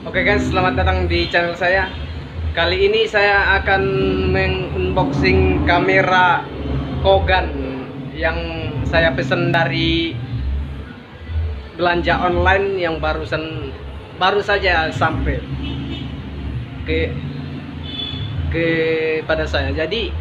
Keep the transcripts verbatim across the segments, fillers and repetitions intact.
Oke guys, selamat datang di channel saya. Kali ini saya akan mengunboxing kamera Kogan yang saya pesan dari belanja online yang barusan baru saja sampai ke ke pada saya. Jadi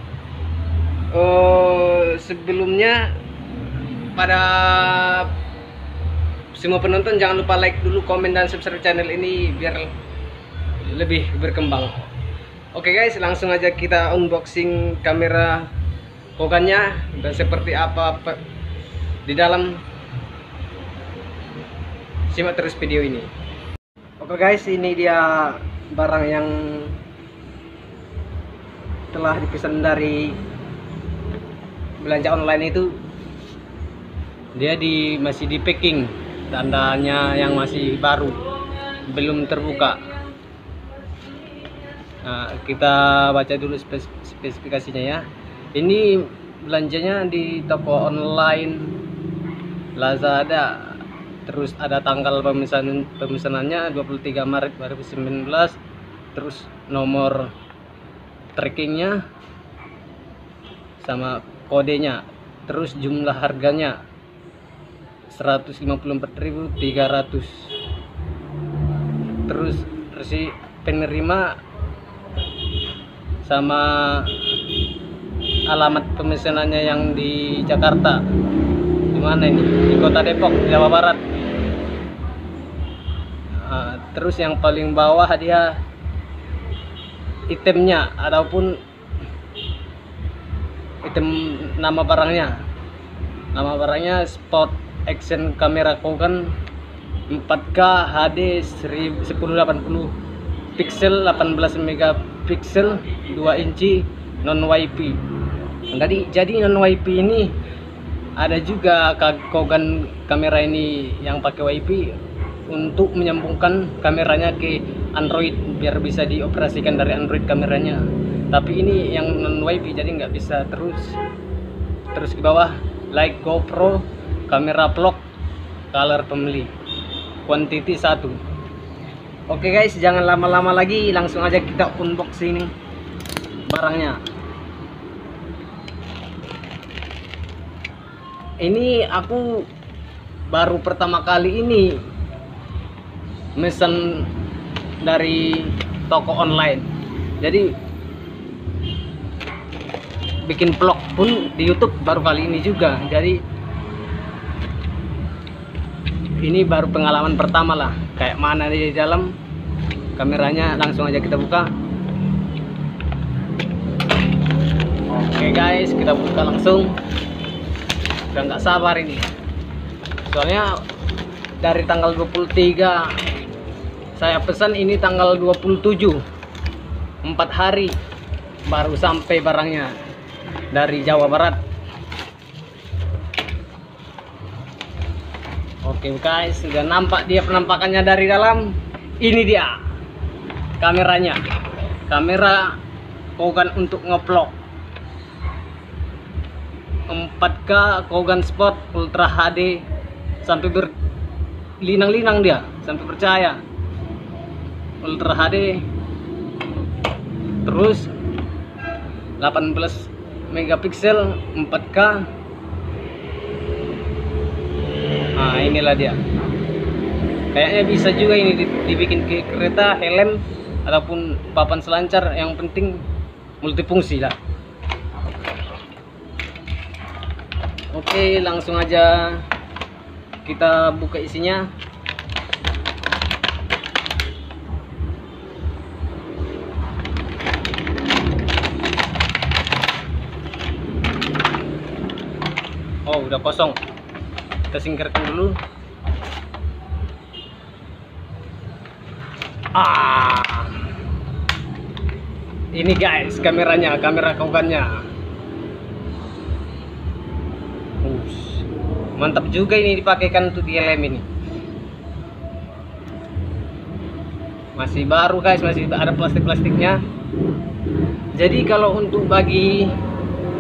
uh, sebelumnya pada semua penonton jangan lupa like dulu, komen dan subscribe channel ini biar lebih berkembang. Oke guys, langsung aja kita unboxing kamera Kogannya dan seperti apa di dalam. Simak terus video ini. Oke guys, ini dia barang yang telah dipesan dari belanja online itu. Dia di masih di packing, tandanya yang masih baru, belum terbuka. Nah, kita baca dulu spesifikasinya ya. Ini belanjanya di toko online Lazada. Terus ada tanggal pemesanan pemesanannya dua puluh tiga Maret dua ribu sembilan belas. Terus nomor trackingnya sama kodenya. Terus jumlah harganya seratus lima puluh empat ribu tiga ratus. Terus resi penerima sama alamat pemesanannya yang di Jakarta. Di mana ini? Di Kota Depok, Jawa Barat. Nah, terus yang paling bawah dia itemnya ataupun item nama barangnya. Nama barangnya Spot Action Kamera Kogan empat K H D seribu delapan puluh pixel, delapan belas megapiksel, dua inci, non W I P. Jadi jadi non W I P ini ada juga Kogan kamera ini yang pakai W I P untuk menyambungkan kameranya ke Android biar bisa dioperasikan dari Android kameranya. Tapi ini yang non W I P jadi nggak bisa. Terus terus di bawah like GoPro, kamera vlog, color pembeli, quantity satu. Oke guys, jangan lama-lama lagi, langsung aja kita unboxing barangnya. Ini aku baru pertama kali ini mesen dari toko online. Jadi bikin vlog pun di YouTube baru kali ini juga. Jadi ini baru pengalaman pertama lah, kayak mana di dalam kameranya. Langsung aja kita buka. Oke guys, kita buka langsung. Udah nggak sabar ini, soalnya dari tanggal dua puluh tiga saya pesan, ini tanggal dua puluh tujuh, empat hari baru sampai barangnya dari Jawa Barat. Oke guys, sudah nampak dia penampakannya dari dalam. Ini dia kameranya, kamera Kogan untuk ngevlog empat K Kogan Spot Ultra H D, sampai berlinang-linang dia, sampai percaya Ultra H D. Terus delapan belas megapiksel, empat K. Nah, inilah dia. Kayaknya bisa juga ini dibikin ke kereta, helm, ataupun papan selancar. Yang penting multifungsi lah. Oke, langsung aja kita buka isinya. Oh, udah kosong. Kita singkirkan dulu. Ah, ini guys kameranya, kamera Kogannya. Ush, mantap juga ini dipakaikan untuk di helm ini. Masih baru guys, masih ada plastik-plastiknya. Jadi kalau untuk bagi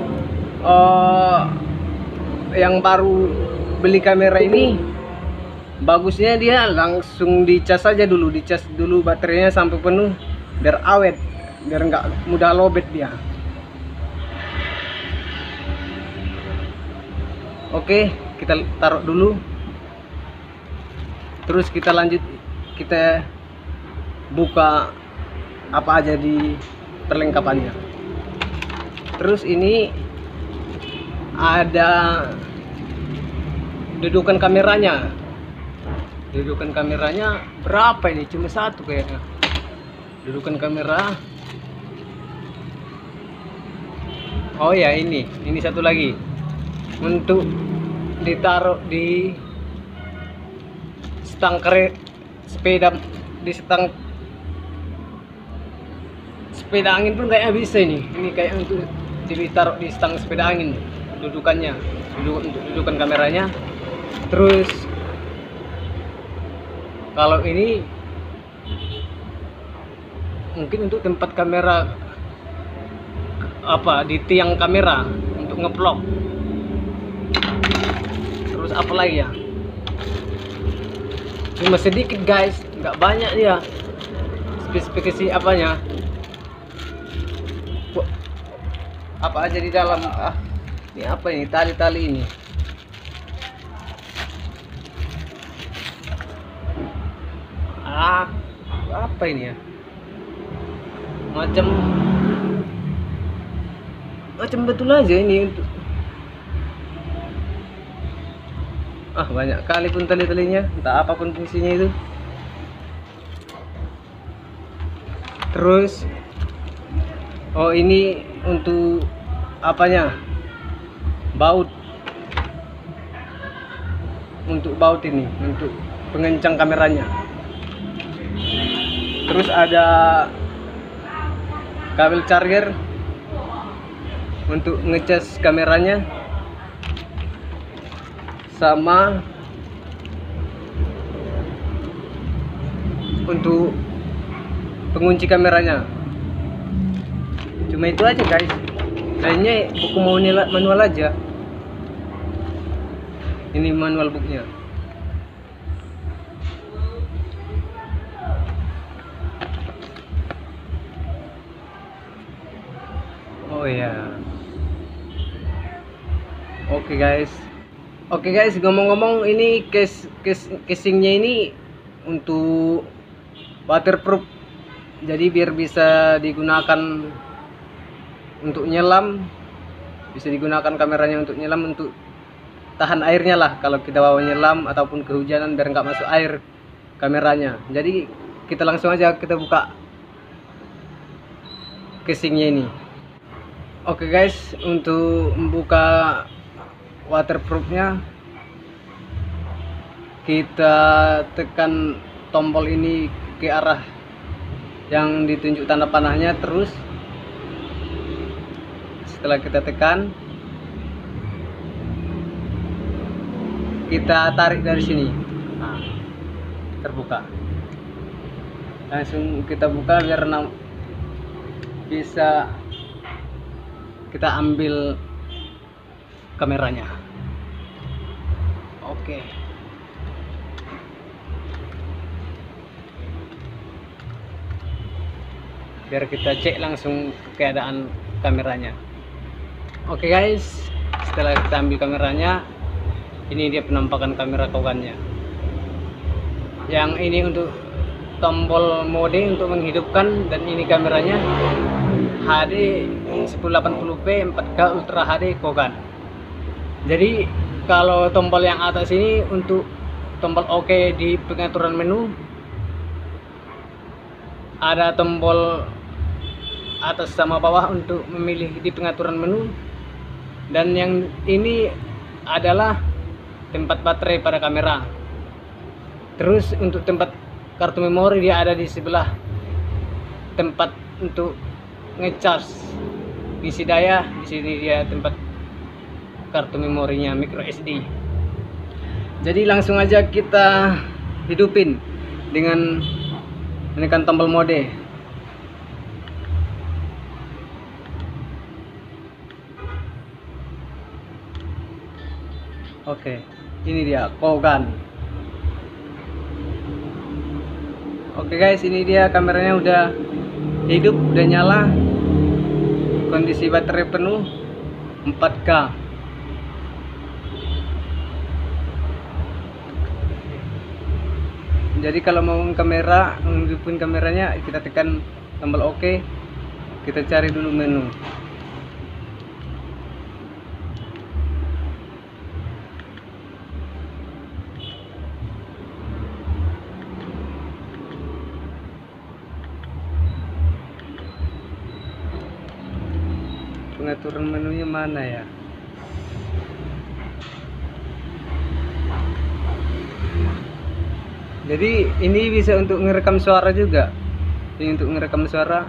uh, yang baru beli kamera ini, bagusnya dia langsung dicas aja dulu, dicas dulu baterainya sampai penuh biar awet, biar nggak mudah lobet dia. Oke, kita taruh dulu. Terus kita lanjut, kita buka apa aja di perlengkapannya. Terus ini ada dudukan kameranya. Dudukan kameranya berapa ini? Cuma satu kayaknya. Dudukan kamera. Oh ya, ini, ini satu lagi untuk ditaruh di stang kere sepeda, di stang sepeda angin pun kayaknya bisa ini. Ini kayak untuk ditaruh di stang sepeda angin dudukannya, duduk, untuk dudukan kameranya. Terus kalau ini mungkin untuk tempat kamera apa di tiang kamera untuk ngeplok. Terus apa lagi ya? Cuma sedikit guys, nggak banyak dia. Spesifikasi apanya? Apa aja di dalam? Ah, ini apa ini? Tali-tali ini. Ah, apa ini ya? Macam macam betul aja ini untuk. Ah, banyak kali pun tali-talinya, entah apapun fungsinya itu. Terus oh, ini untuk apanya? Baut. Untuk baut ini, untuk pengencang kameranya. Terus ada kabel charger untuk ngecas kameranya, sama untuk pengunci kameranya. Cuma itu aja guys, lainnya buku manual, manual aja. Ini manual booknya. Oh ya, oke guys. Oke guys, ngomong-ngomong, ini case, case casingnya ini untuk waterproof, jadi biar bisa digunakan untuk nyelam, bisa digunakan kameranya untuk nyelam, untuk tahan airnya lah kalau kita bawa nyelam ataupun kehujanan, biar nggak masuk air kameranya. Jadi kita langsung aja kita buka casingnya ini. Oke guys, untuk membuka waterproofnya, kita tekan tombol ini ke arah yang ditunjuk tanda panahnya. Terus setelah kita tekan, kita tarik dari sini. Nah, terbuka. Langsung kita buka biar bisa kita ambil kameranya. Oke. Biar kita cek langsung keadaan kameranya. Oke guys, setelah kita ambil kameranya, ini dia penampakan kamera kawannya. Yang ini untuk tombol mode untuk menghidupkan, dan ini kameranya H D sepuluh delapan puluh p empat K Ultra H D Kogan. Jadi kalau tombol yang atas ini untuk tombol OK di pengaturan menu, ada tombol atas sama bawah untuk memilih di pengaturan menu, dan yang ini adalah tempat baterai pada kamera. Terus untuk tempat kartu memori dia ada di sebelah tempat untuk ngecas isi daya. Di sini dia tempat kartu memorinya micro S D. Jadi langsung aja kita hidupin dengan menekan tombol mode. Oke, ini dia Kogan. Oke guys, ini dia kameranya udah hidup, udah nyala, kondisi baterai penuh, empat K. Jadi kalau mau kamera, menghidupin kameranya, kita tekan tombol OK, kita cari dulu menu. Pengaturan menunya mana ya? Jadi ini bisa untuk ngerekam suara juga. Ini untuk ngerekam suara.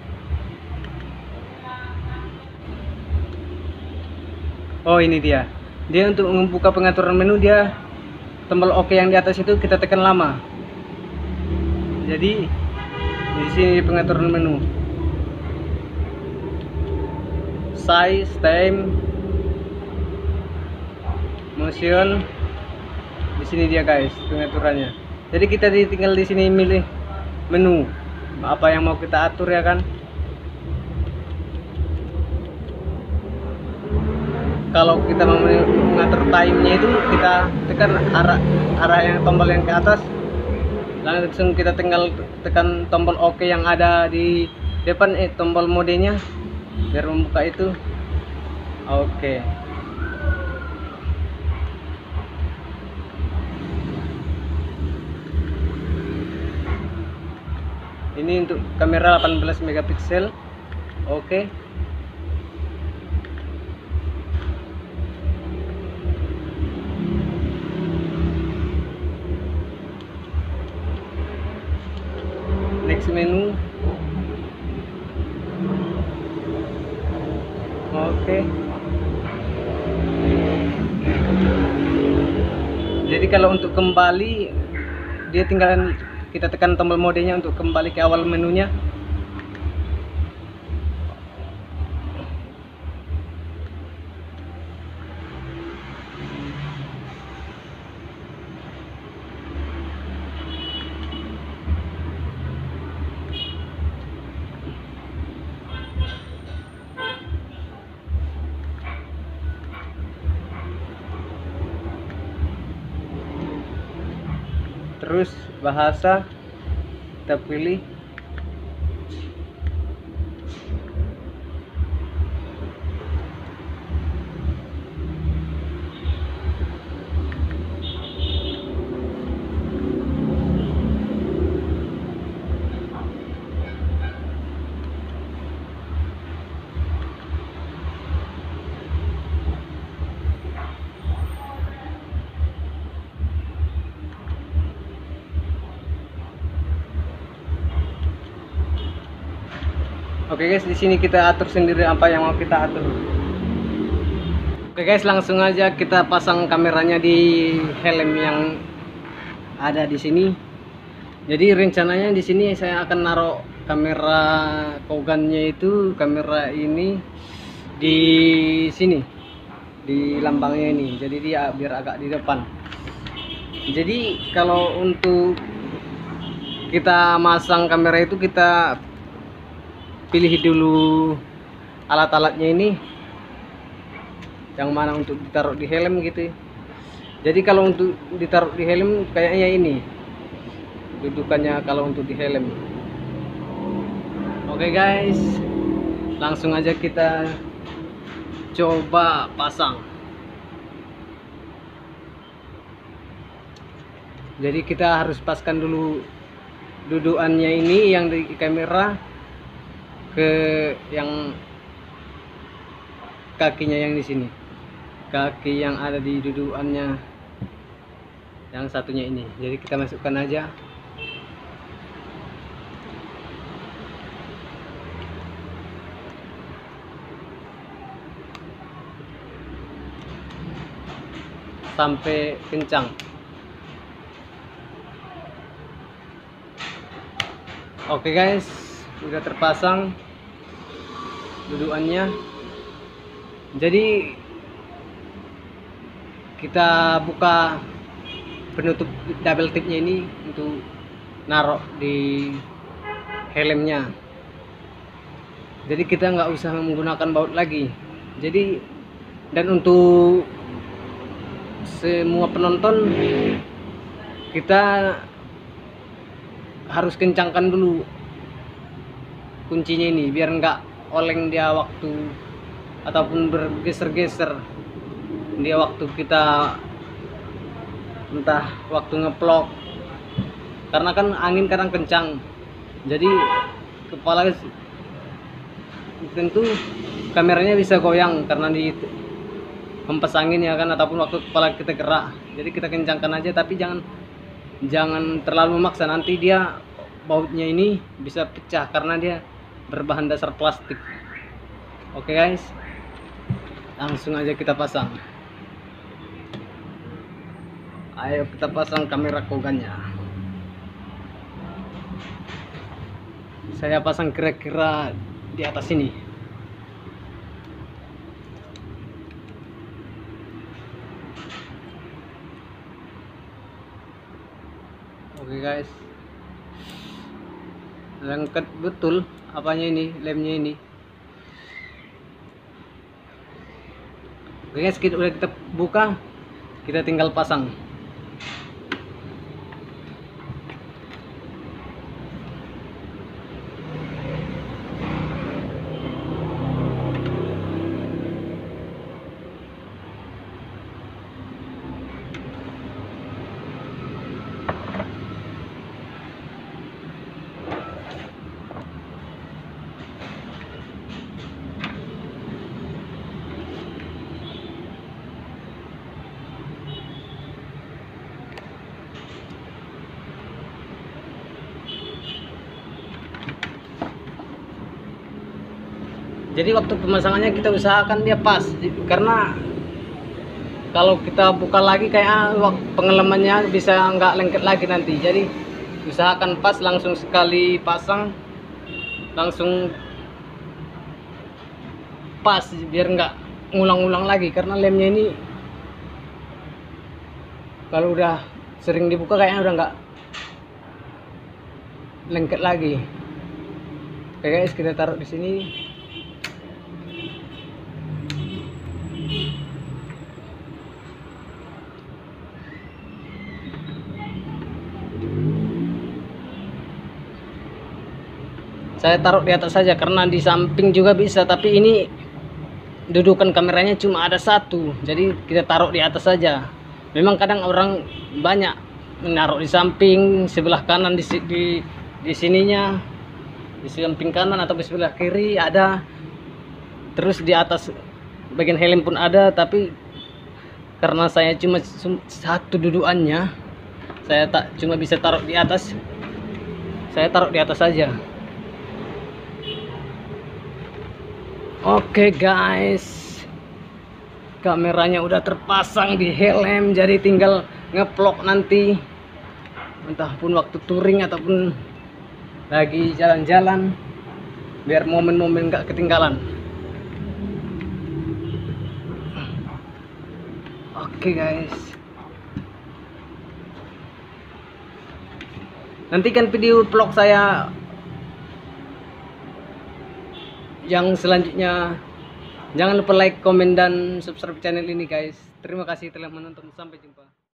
Oh, ini dia. Dia untuk membuka pengaturan menu, dia tombol OK yang di atas itu kita tekan lama. Jadi di sini pengaturan menu. Size, time, motion. Di sini dia guys pengaturannya. Jadi kita tinggal di sini milih menu apa yang mau kita atur ya kan. Kalau kita mau mengatur time-nya itu kita tekan arah arah yang tombol yang ke atas, langsung kita tinggal tekan tombol OK yang ada di depan, eh tombol modenya biar membuka itu. Oke. Ini untuk kamera delapan belas megapiksel. Oke. Next menu. Oke. Jadi kalau untuk kembali, dia tinggal kita tekan tombol modenya untuk kembali ke awal menunya. Terus bahasa kita pilih. Oke guys, di sini kita atur sendiri apa yang mau kita atur. Oke guys, langsung aja kita pasang kameranya di helm yang ada di sini. Jadi rencananya di sini saya akan naruh kamera Kogannya itu, kamera ini di sini, di lambangnya ini. Jadi dia biar agak di depan. Jadi kalau untuk kita masang kamera itu kita pilih dulu alat-alatnya ini yang mana untuk ditaruh di helm gitu. Jadi kalau untuk ditaruh di helm kayaknya ini dudukannya kalau untuk di helm. Oke guys, langsung aja kita coba pasang. Jadi kita harus paskan dulu dudukannya ini yang di kamera ke yang kakinya yang di sini, kaki yang ada di dudukannya yang satunya ini. Jadi kita masukkan aja. Sampai kencang. Oke guys, udah terpasang dudukannya. Jadi kita buka penutup double tipnya ini untuk narok di helmnya. Jadi kita nggak usah menggunakan baut lagi. Jadi dan untuk semua penonton, kita harus kencangkan dulu kuncinya ini biar nggak oleng dia waktu ataupun bergeser-geser dia waktu kita entah waktu ngeplok, karena kan angin kadang kencang, jadi kepala tentu kameranya bisa goyang karena di hempas angin ya kan, ataupun waktu kepala kita gerak. Jadi kita kencangkan aja, tapi jangan jangan terlalu memaksa, nanti dia bautnya ini bisa pecah karena dia berbahan dasar plastik. Oke guys, langsung aja kita pasang. Ayo kita pasang kamera Kogannya. Saya pasang kira-kira di atas ini. Oke guys, lengket betul apanya ini, lemnya ini. Oke guys, kita udah kita buka, kita tinggal pasang. Jadi waktu pemasangannya kita usahakan dia pas, karena kalau kita buka lagi kayak pengelemannya bisa nggak lengket lagi nanti. Jadi usahakan pas, langsung sekali pasang langsung pas biar nggak ngulang-ngulang lagi, karena lemnya ini kalau udah sering dibuka kayaknya udah nggak lengket lagi. Oke guys, kita taruh di sini. Saya taruh di atas saja karena di samping juga bisa, tapi ini dudukan kameranya cuma ada satu, jadi kita taruh di atas saja. Memang kadang orang banyak menaruh di samping, sebelah kanan, di di, di sininya, di samping kanan atau di sebelah kiri ada, terus di atas bagian helm pun ada. Tapi karena saya cuma satu dudukannya, saya tak cuma bisa taruh di atas, saya taruh di atas saja. Oke guys, kameranya udah terpasang di helm, jadi tinggal ngeplok nanti, entah pun waktu touring ataupun lagi jalan-jalan, biar momen-momen gak ketinggalan. Oke guys, nantikan video vlog saya yang selanjutnya. Jangan lupa like, komen, dan subscribe channel ini guys. Terima kasih telah menonton, sampai jumpa.